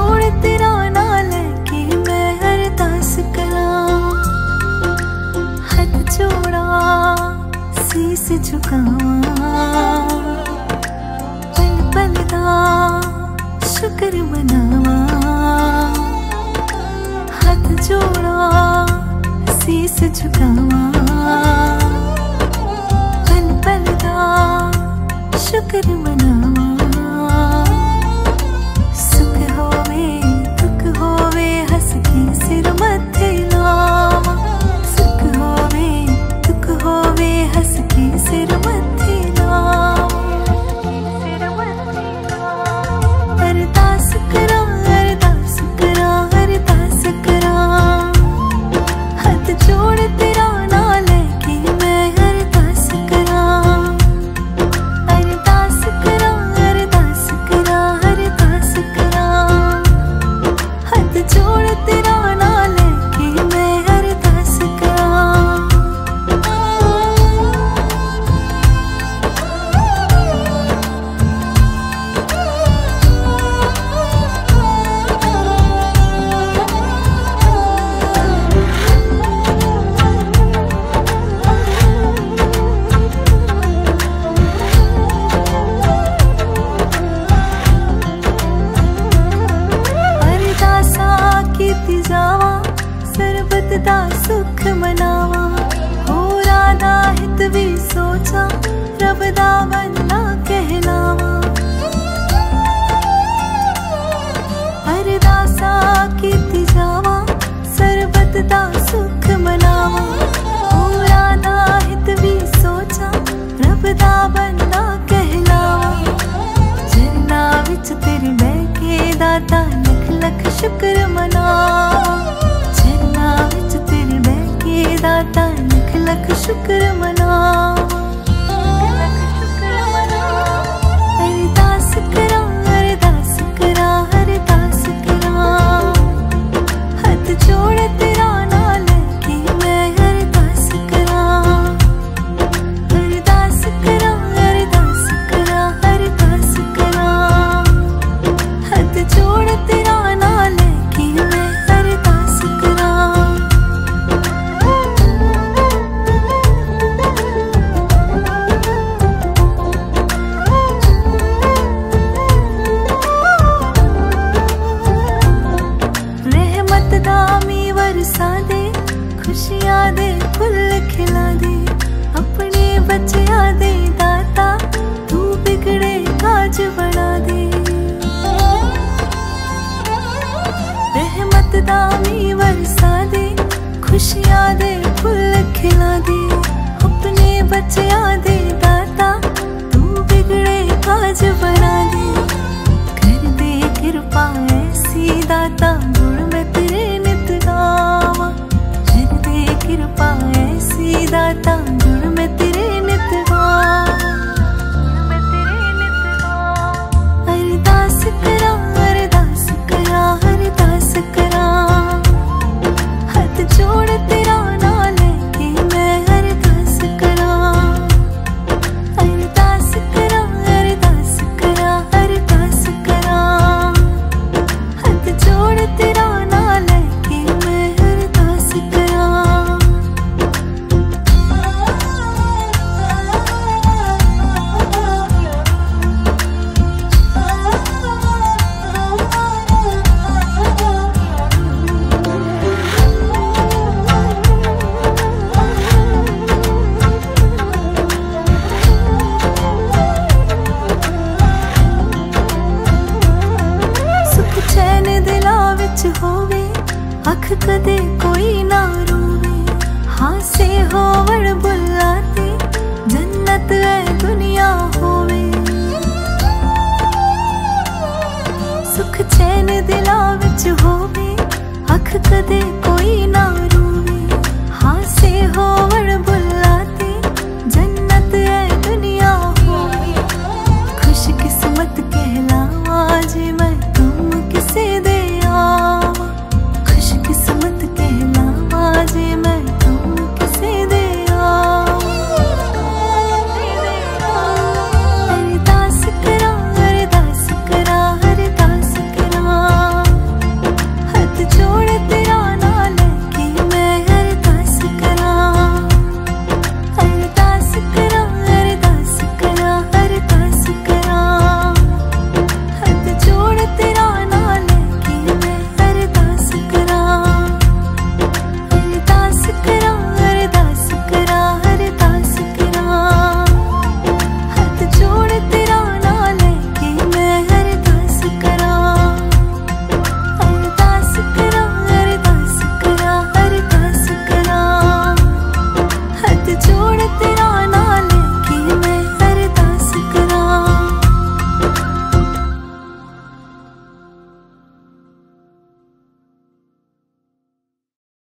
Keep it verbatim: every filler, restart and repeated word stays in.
जोड़ तेरा ना लेके मैं अरदास करां, हाथ जोड़ा शीस झुकावां, पल पल दा शुक्र मनावां, हाथ जोड़ा शीस झुकावां, पल पल दा शुक्र मनावां। सुख होवे दुख होवे हंस के सिर मथे लावां, सुख होवे दुख होवे हंस के सिर मथे लावां, अरदास करां अरदास करां अरदास करां, हाथ जोड़ तेरा ना लेके मैं अरदास करां, अरदास करां अरदास करां अरदास करां, हाथ जोड़ तेरा ना लेके मैं अरदास करां। अरदासां कीती जावां सरबत दा सुख मनावां, होरां दा हित भी सोचां रब दा बंदा कहलावां, अरदासां कीती जावां सरबत दा सुख मनावां, होरां दा हित भी सोचां रब दा बंदा कहलावां, चरना विच तेरे बैठ के दाता लख लख शुक्र मनावां, चरना विच तेरे बैठ के दाता लख लख शुक्र मनावां, अरदास करां अरदास करां अरदास करां, हाथ जोड़ तेरा ना लेके मैं अरदास करां, अरदास करां अरदास करां अरदास करां, हाथ जोड़ तेरा ना लेके मैं अरदास करां। रहमत दा मींह वरसा दे, खुशियां दे फुल खिला दे, अपने बच्चियां दे दाता तू बिगड़े काज बना दे, रहमत दा मींह वरसा दे, खुशियां दे फुल खिला दे, अपने बच्चियां दे दाता तू बिगड़े काज बना दे, कर दे कृपा ऐसी दाता गुण मैं तेरे नित गावां, कर दे कृपा ऐसी दाता गुण मैं तेरे नित गावां, अरदास करां अरदास करां अरदास करां, हाथ जोड़ तेरा ना लेके मैं अरदास करां, अरदास करां अरदास करां अरदास करां, हाथ जोड़ तेरा ना लेके मैं अरदास करां। सुख चैन दिला विच होवे, अख कदे कोई ना रोवे, हासे होवण बुलाते जन्नत ऐ दुनिया होवे, सुख चैन दिला विच होवे, अख कदे कोई ना